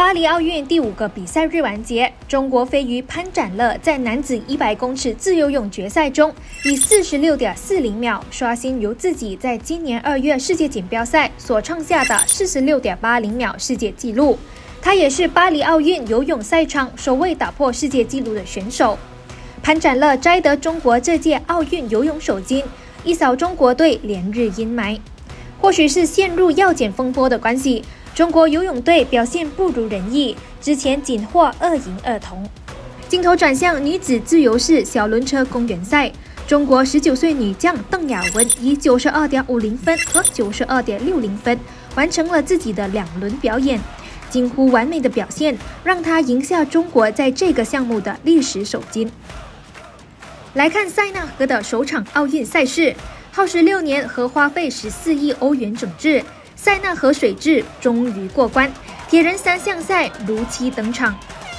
巴黎奥运第5个比赛日完结，中国飞鱼潘展乐在男子100公尺自由泳决赛中，以46.40秒刷新由自己在今年2月世界锦标赛所创下的46.80秒世界纪录。他也是巴黎奥运游泳赛场首位打破世界纪录的选手。潘展乐摘得中国这届奥运游泳首金，一扫中国队连日阴霾。或许是陷入药检风波的关系，中国游泳队表现不如人意，之前仅获2银2铜。镜头转向女子自由式小轮车公园赛，中国19岁女将邓亚文以92.50分和92.60分完成了自己的2轮表演，近乎完美的表现让她赢下中国在这个项目的历史首金。来看塞纳河的首场奥运赛事，耗时6年和花费14亿欧元整治，塞纳河水质终于过关，铁人3项赛如期登场。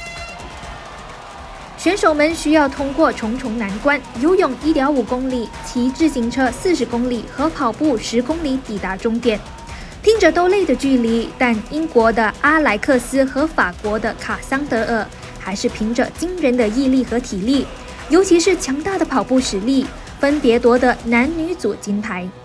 选手们需要通过重重难关，游泳1.5公里，骑自行车40公里和跑步10公里抵达终点。听着都累的距离，但英国的阿莱克斯和法国的卡桑德尔还是凭着惊人的毅力和体力，尤其是强大的跑步实力，分别夺得男女组金牌。